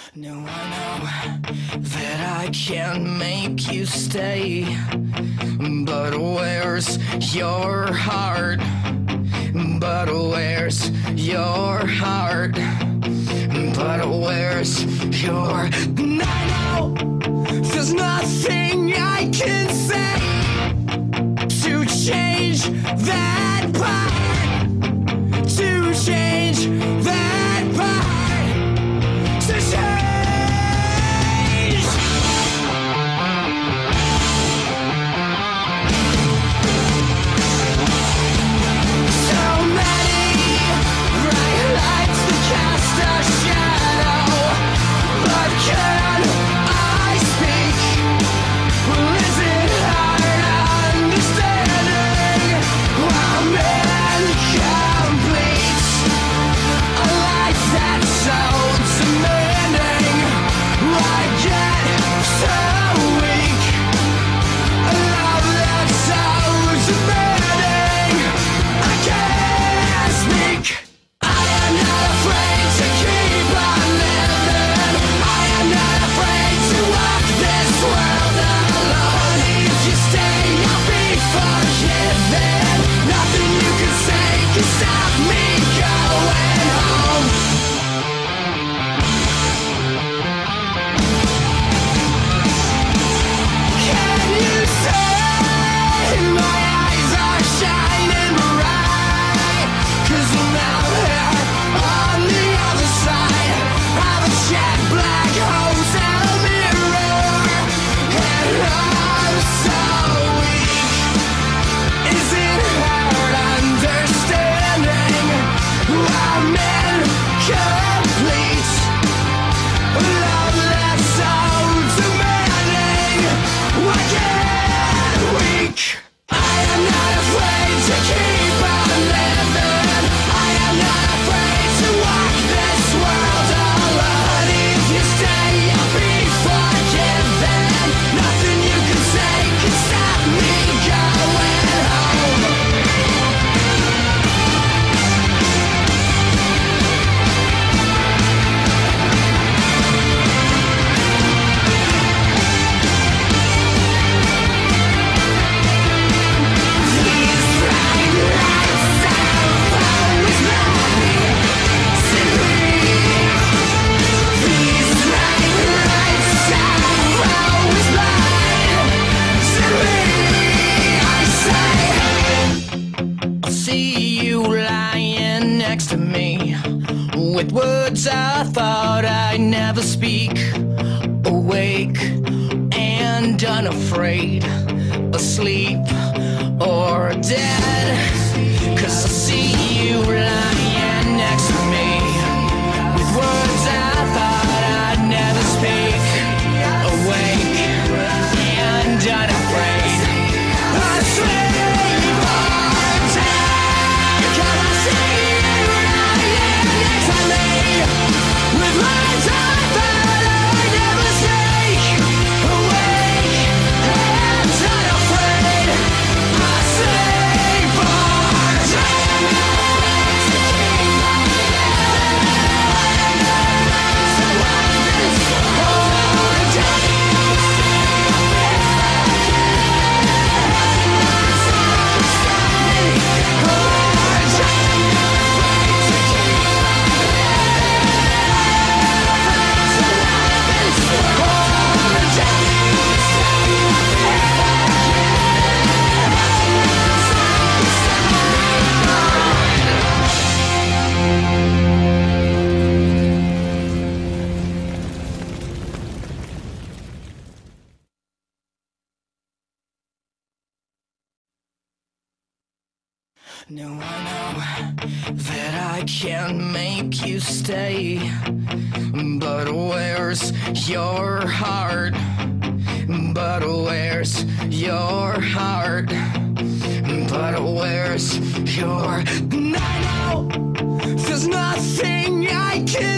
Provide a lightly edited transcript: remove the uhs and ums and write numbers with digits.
Now I know that I can make you stay, but where's your heart? But where's your heart? But where's your... And I know there's nothing I can say to change that part, to change that part, to change. So many bright lights that cast a shadow, but can I speak? Is it hard understanding why man completes a life that's so demanding? Why get so weak? A love that's so demanding. I can't speak. I am not afraid to keep on living. I am not afraid to walk this world alone. If you stay, I'll be forgiven. Nothing you can say can stop me going home. Can you say my eyes are shining bright? 'Cause I'm out here on the other side of a jet black hotel mirror, and I'm so weak. Is it hard understanding why men complete a love that's so demanding? Why get weak? I am not afraid to keep on living. I am not afraid to walk this world alone. If you stay, I'll be forgiven. Nothing you can say can stop me going home. These bright lights have always lied to me. These bright lights have always lied to me. I say, I'll see you lying next to me, with words I thought I'd never speak, awake and unafraid, asleep or dead. 'Cause I see you lying next to me, with words I thought I'd never speak, awake and unafraid, asleep or dead. 'Cause I see you lying next to me, with words I thought I'd never speak, awake and unafraid, asleep or Now I know that I can make you stay, but where's your heart? But where's your heart? But where's your... And I know there's nothing I can